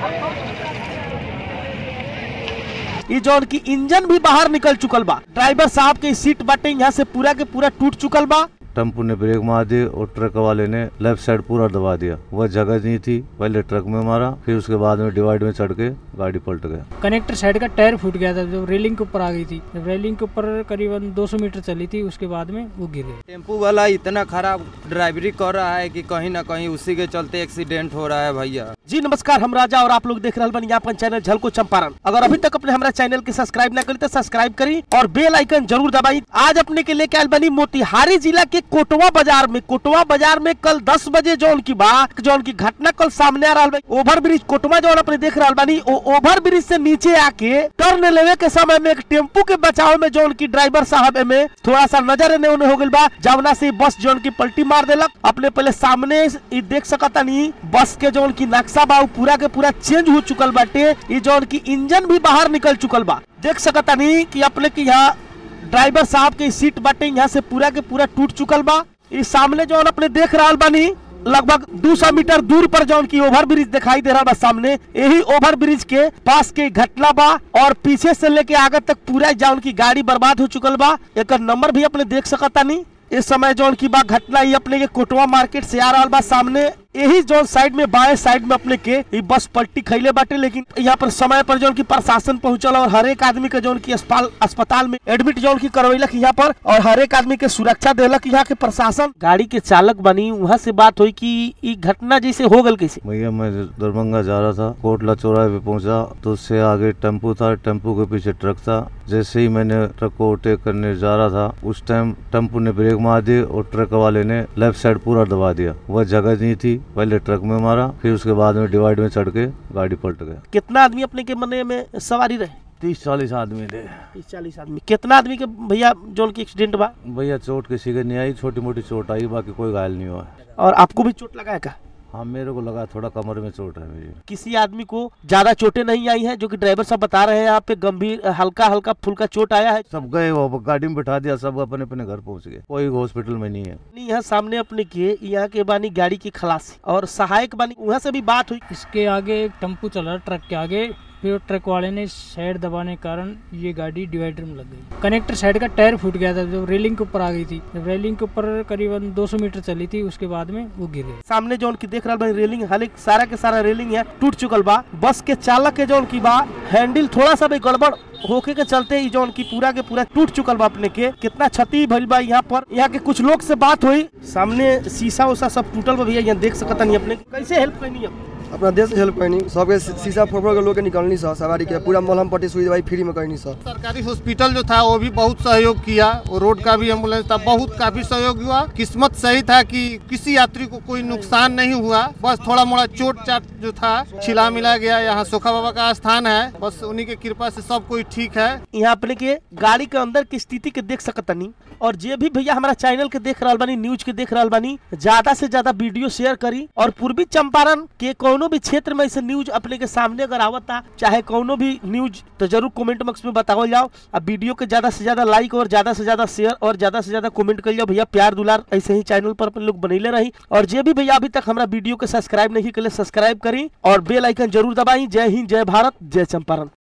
ये जौन की इंजन भी बाहर निकल चुकल बा। ड्राइवर साहब के सीट बाटे यहाँ से पूरा के पूरा टूट चुकल बा। टेम्पो ने ब्रेक मार दी और ट्रक वाले ने लेफ्ट साइड पूरा दबा दिया। वह जगह नहीं थी, पहले ट्रक में मारा, फिर उसके बाद में डिवाइड में चढ़ के गाड़ी पलट गया। कनेक्टर साइड का टायर फूट गया था, जब रेलिंग के ऊपर आ गई थी। जब रेलिंग के ऊपर करीबन 200 मीटर चली थी, उसके बाद में वो गिर गया। टेम्पो वाला इतना खराब ड्राइवरी कर रहा है कि कहीं ना कहीं उसी के चलते एक्सीडेंट हो रहा है भैया। जी नमस्कार, हम राजा और आप लोग देख रहे हैं अपन चैनल झलको चंपारण। अगर अभी तक अपने हमारा चैनल के सब्सक्राइब ना करी तो सब्सक्राइब करी और बेल आइकन जरूर दबाई। आज अपने के लेके आयल बनी मोतिहारी जिला के कोटवा बाजार में कल 10 बजे जौन की घटना कल सामने आ रहा है। ओवर ब्रिज कोटवा जौन अपने देख रहा बानी, ओवर ब्रिज से नीचे आके टर्न लेवे के समय में एक टेम्पो के बचाव में जौन की ड्राइवर साहब में थोड़ा सा नजर एने ओने हो गइल बा, जवना से बस जौन की पलटी मार देलक। अपने पहले सामने देख सकता नहीं बस के जौन की नक्शा बा पूरा के पूरा चेंज हो चुकल बाटे। ये जौन की इंजन भी बाहर निकल चुकल बा। देख सकता नहीं कि अपने की यहाँ ड्राइवर साहब के सीट बाटे यहाँ से पूरा के पूरा टूट चुकल बा। इस सामने जो अपने देख रहा बानी लगभग 200 मीटर दूर पर जौन की ओवर ब्रिज दिखाई दे रहा बा। सामने यही ओवर ब्रिज के पास के घटना बा और पीछे से लेके आगे तक पूरा जौन की गाड़ी बर्बाद हो चुकल बा। एक नंबर भी अपने देख सकता नहीं। इस समय जौन की बा घटना ये अपने के कोटवा मार्केट से आ रहा बा। सामने यही जोन साइड में बाएं साइड में अपने के बस पलटी खैले बाटे, लेकिन यहाँ पर समय पर जौन की प्रशासन पहुंचल और हर एक आदमी के जौन की अस्पताल में एडमिट जौन की करवेलक यहाँ पर और हर एक आदमी के सुरक्षा देलक यहाँ के प्रशासन। गाड़ी के चालक बनी वहाँ से बात हुई कि ये घटना जैसे हो गल कैसे। भैया मैं दरभंगा जा रहा था, कोटला चौराहे पे पहुंचा तो उससे आगे टेम्पो था, टेम्पो के पीछे ट्रक था। जैसे ही मैंने ट्रक को ओवरटेक करने जा रहा था उस टाइम टेम्पो ने ब्रेक मार दी और ट्रक वाले ने लेफ्ट साइड पूरा दबा दिया। वह जगह नहीं थी, पहले ट्रक में मारा, फिर उसके बाद में डिवाइड में चढ़ के गाड़ी पलट गया। कितना आदमी अपने के मने में सवारी रहे? 30-40 आदमी थे। 30-40 आदमी। कितना आदमी के भैया जोन की एक्सीडेंट बा? भैया चोट किसी के नहीं आई, छोटी मोटी चोट आई, बाकी कोई घायल नहीं हुआ। और आपको भी चोट लगा है क्या? हाँ मेरे को लगा, थोड़ा कमर में चोट है मेरी। किसी आदमी को ज्यादा चोटें नहीं आई हैं, जो कि ड्राइवर साहब बता रहे हैं यहाँ पे गंभीर हल्का फुल्का चोट आया है। सब गए, वो गाड़ी में बैठा दिया, सब अपने अपने घर पहुंच गए, कोई हॉस्पिटल में नहीं है। यहाँ सामने अपने के यहाँ के बानी गाड़ी की खलासी और सहायक बानी, वहाँ से भी बात हुई। इसके आगे एक टेम्पो चला ट्रक के आगे, फिर ट्रक वाले ने साइड दबाने के कारण ये गाड़ी डिवाइडर में लग गई। कनेक्टर साइड का टायर फूट गया था, जब रेलिंग के ऊपर आ गई थी। जब रेलिंग के ऊपर करीबन 200 मीटर चली थी, उसके बाद में वो गिर गया। सामने जौन की देख रहा बा रेलिंग हाल सारा के सारा रेलिंग है टूट चुकल बा। बस के चालक के जौन की बा हैंडल थोड़ा सा भी गड़बड़ होके के चलते ही जौन की पूरा के पूरा टूट चुकल बा। अपने के कितना क्षति भइल बा यहाँ पर। यहाँ के कुछ लोग से बात हुई, सामने शीशा उसा सब टूटल बा भैया, यहाँ देख सकता नहीं। अपने कैसे हेल्प करनी है? अपना देश से हेल्प करनी, सबके शीशा फोड़ के लोग के निकालनी सर, सवारी के पूरा मलहम पट्टी सुई दवाई फ्री में करनी सर। सरकारी हॉस्पिटल जो था वो भी बहुत सहयोग किया, वो रोड का भी एम्बुलेंस था, बहुत काफी सहयोग हुआ। किस्मत सही था कि किसी यात्री को कोई नुकसान नहीं हुआ, बस थोड़ा मोड़ा चोट चाट जो था छिला मिला गया। यहाँ सोखा बाबा का स्थान है, बस उन्हीं के कृपा से सब कोई ठीक है। यहाँ अपने के गाड़ी के अंदर की स्थिति के देख सकता नहीं। और जे भी भैया हमारा चैनल के देख रहा बानी, न्यूज के देख रहा बानी, ज्यादा से ज्यादा वीडियो शेयर करी और पूर्वी चंपारण के कोनो भी क्षेत्र में न्यूज अपने के सामने अगर आवता चाहे कोनो भी न्यूज तो जरूर कमेंट बॉक्स में बताओ जाओ। अब वीडियो के ज्यादा से ज्यादा लाइक और ज्यादा से ज्यादा शेयर और ज्यादा से ज्यादा कमेंट कर जाओ भैया। प्यार दुलार ऐसे ही चैनल पर अपन लोग बनैले रही। और जे भी भैया अभी तक हमारा वीडियो के सब्सक्राइब नहीं करे सब्सक्राइब करी और बेल आइकन जरूर दबाई। जय हिंद, जय भारत, जय चंपारण।